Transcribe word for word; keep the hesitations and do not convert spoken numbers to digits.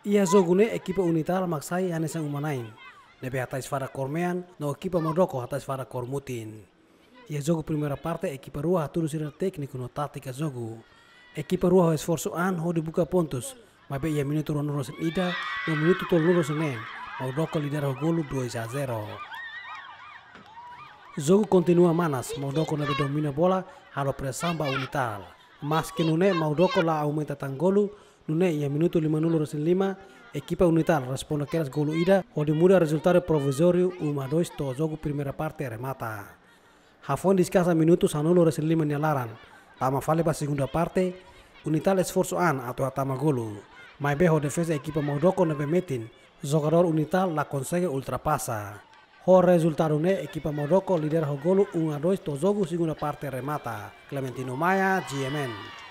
Ia jogune ekipa Unital maksai ane sang umanain. Nebe hatais fara kormean no ekipa Modoko hatais fara kormutin. Ia jogo primeira parte ekipa rua hatulu sira tekniku no tática jogo. Ekipa rua ho esforço an ho dibuka pontos. Mabe ia minuto rono sen ida no minuto tol nulo senen. Modoko lidera ho golu dois a zero. Jogo continua manas, Modoko nebe domina bola halo presamba Unital. Mas que nune Modoko la aumenta tanggolu nune ia minuto lima puluh rosen lima ekipa Unital responde keras golu ida onde muda resultado provisório um a dois to jogo primeira parte remata. Hafon discasa minutos anulo rosen lima nyalaran. Tama fale pa segunda parte Unital esforço an atau atama golu. Mai beho defesa ekipa Modoko nebe metin. Jogador Unital la consegue ultrapassa. O resultado ne ekipa Modoko lidera o golu um a dois to jogo segunda parte remata. Clementino Maia, G M N.